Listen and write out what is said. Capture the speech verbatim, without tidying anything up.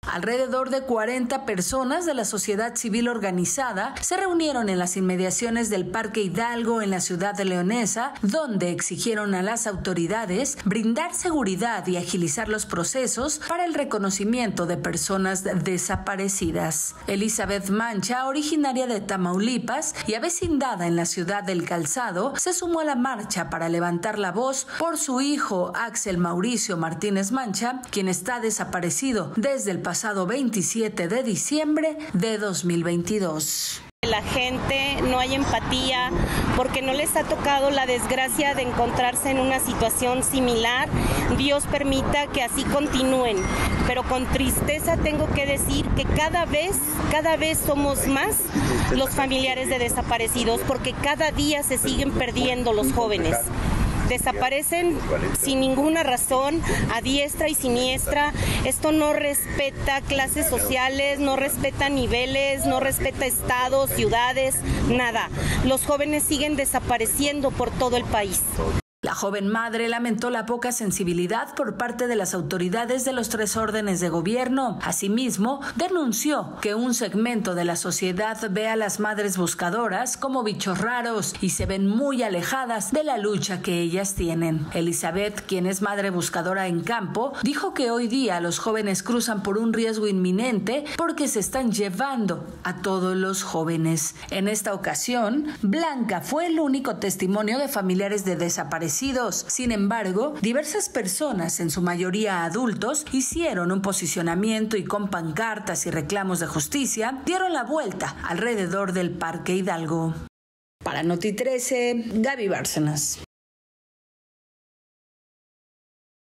Alrededor de cuarenta personas de la sociedad civil organizada se reunieron en las inmediaciones del Parque Hidalgo en la ciudad de Leonesa, donde exigieron a las autoridades brindar seguridad y agilizar los procesos para el reconocimiento de personas desaparecidas. Elizabeth Mancha, originaria de Tamaulipas y avecindada en la ciudad del Calzado, se sumó a la marcha para levantar la voz por su hijo Axel Mauricio Martínez Mancha, quien está desaparecido desde el pasado veintisiete de diciembre de dos mil veintidós. La gente no hay empatía porque no les ha tocado la desgracia de encontrarse en una situación similar. Dios permita que así continúen, pero con tristeza tengo que decir que cada vez, cada vez somos más los familiares de desaparecidos porque cada día se siguen perdiendo los jóvenes. Desaparecen sin ninguna razón, a diestra y siniestra. Esto no respeta clases sociales, no respeta niveles, no respeta estados, ciudades, nada. Los jóvenes siguen desapareciendo por todo el país. La joven madre lamentó la poca sensibilidad por parte de las autoridades de los tres órdenes de gobierno. Asimismo, denunció que un segmento de la sociedad ve a las madres buscadoras como bichos raros y se ven muy alejadas de la lucha que ellas tienen. Elizabeth, quien es madre buscadora en campo, dijo que hoy día los jóvenes cruzan por un riesgo inminente porque se están llevando a todos los jóvenes. En esta ocasión, Blanca fue el único testimonio de familiares de desaparecidos. Sin embargo, diversas personas, en su mayoría adultos, hicieron un posicionamiento y con pancartas y reclamos de justicia, dieron la vuelta alrededor del Parque Hidalgo. Para Noti trece, Gaby Bárcenas.